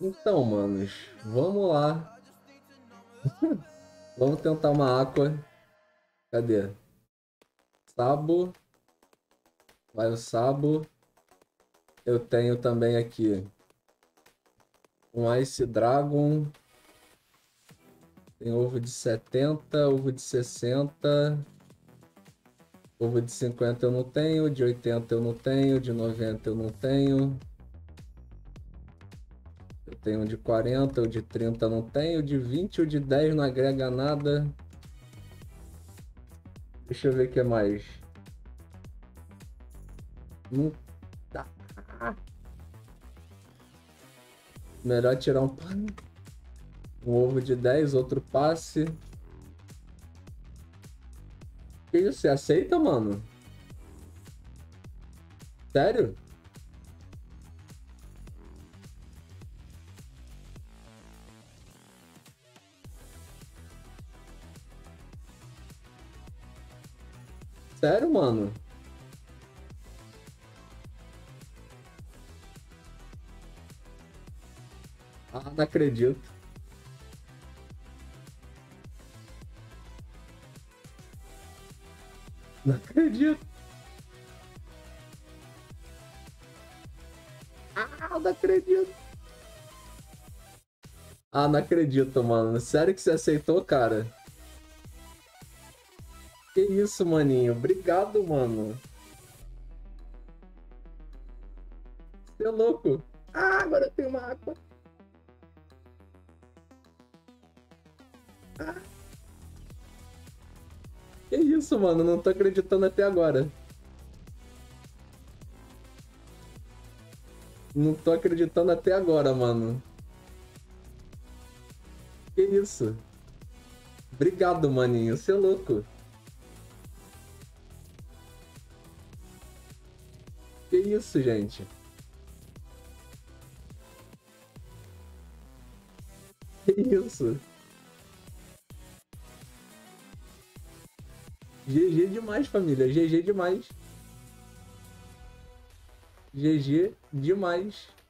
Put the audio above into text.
Então, manos, vamos lá. Vamos tentar uma aqua. Cadê? Sabo. Vai o Sabo. Eu tenho também aqui um Ice Dragon. Tem ovo de 70, ovo de 60. Ovo de 50 eu não tenho, de 80 eu não tenho, de 90 eu não tenho. Eu tenho de 40, o de 30 não tenho, de 20 ou de 10 não agrega nada. Deixa eu ver o que mais. Não dá. Melhor tirar um ovo de 10, outro passe. Que isso? Você aceita, mano? Sério? Sério, mano? Ah, não acredito. Não acredito. Ah, não acredito. Ah, não acredito, mano. Sério que você aceitou, cara? Que isso, maninho? Obrigado, mano. Você é louco. Ah, agora eu tenho uma água. Ah, que isso, mano? Não tô acreditando até agora. Não tô acreditando até agora, mano. Que isso? Obrigado, maninho. Você é louco. Que isso, gente? Que isso? GG demais, família. GG demais. GG demais.